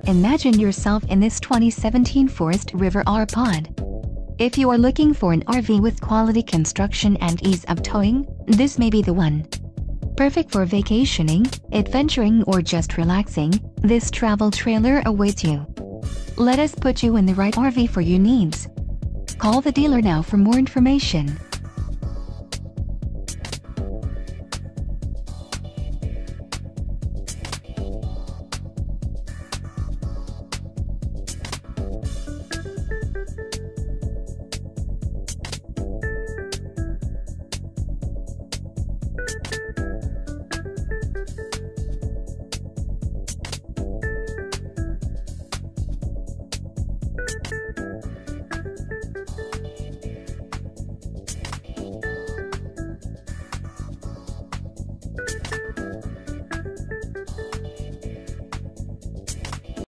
Imagine yourself in this 2017 Forest River R-Pod. If you are looking for an RV with quality construction and ease of towing, this may be the one. Perfect for vacationing, adventuring, or just relaxing, this travel trailer awaits you. Let us put you in the right RV for your needs. Call the dealer now for more information.